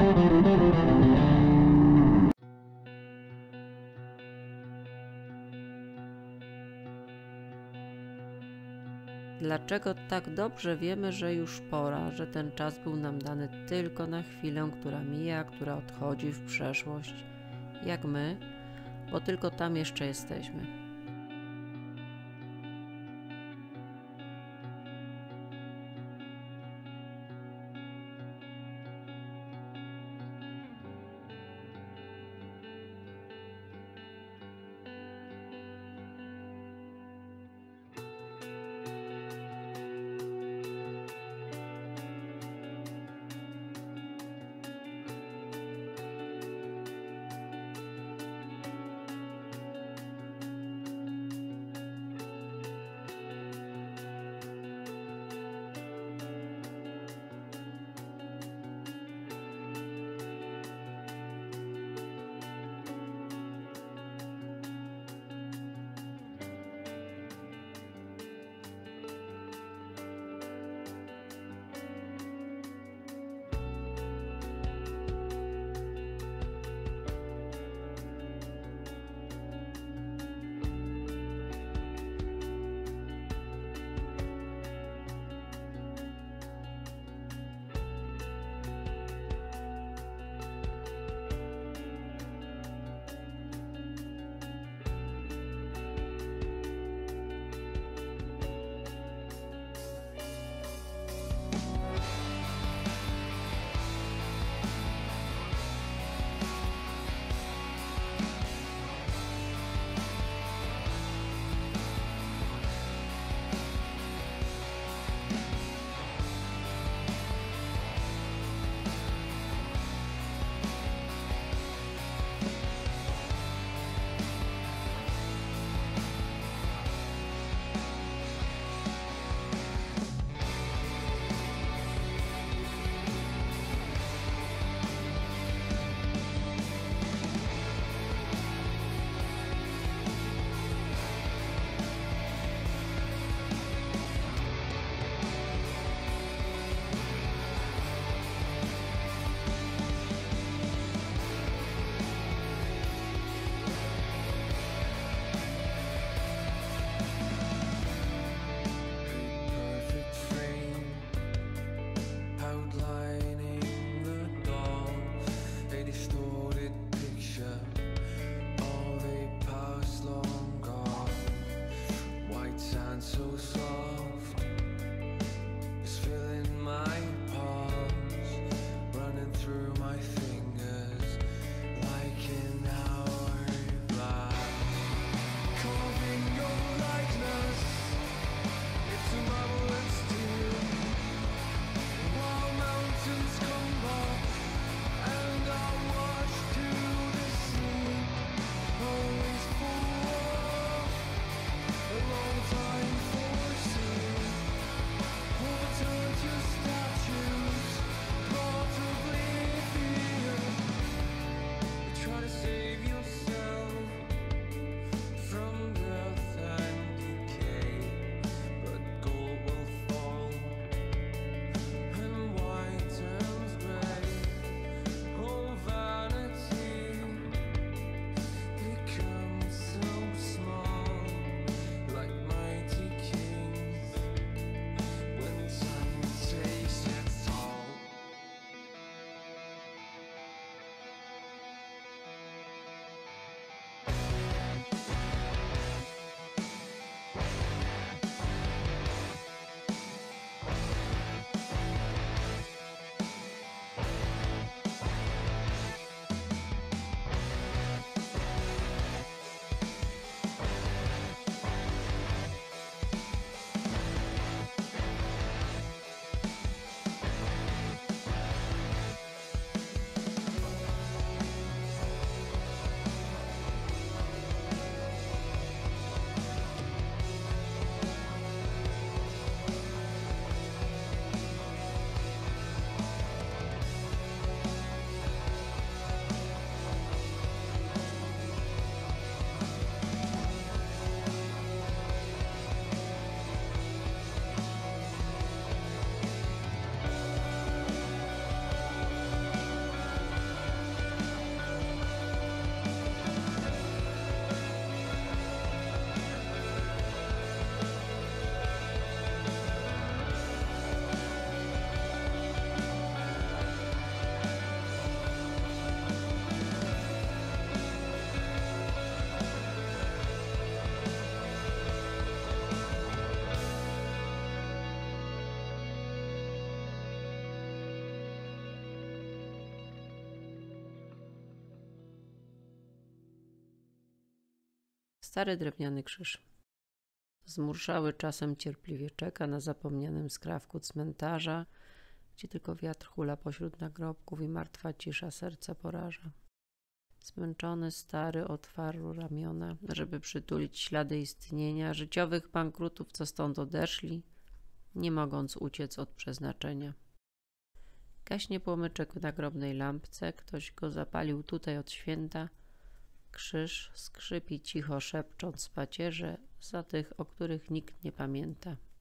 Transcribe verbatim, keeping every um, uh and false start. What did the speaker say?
Dlaczego tak dobrze wiemy, że już pora, że ten czas był nam dany tylko na chwilę, która mija, która odchodzi w przeszłość, jak my, bo tylko tam jeszcze jesteśmy. Stary drewniany krzyż. Zmurszały czasem cierpliwie czeka na zapomnianym skrawku cmentarza, gdzie tylko wiatr hula pośród nagrobków i martwa cisza serca poraża. Zmęczony stary otwarł ramiona, żeby przytulić ślady istnienia życiowych bankrutów, co stąd odeszli, nie mogąc uciec od przeznaczenia. Gaśnie płomyczek w nagrobnej lampce, ktoś go zapalił tutaj od święta. Krzyż skrzypi cicho, szepcząc pacierze za tych, o których nikt nie pamięta.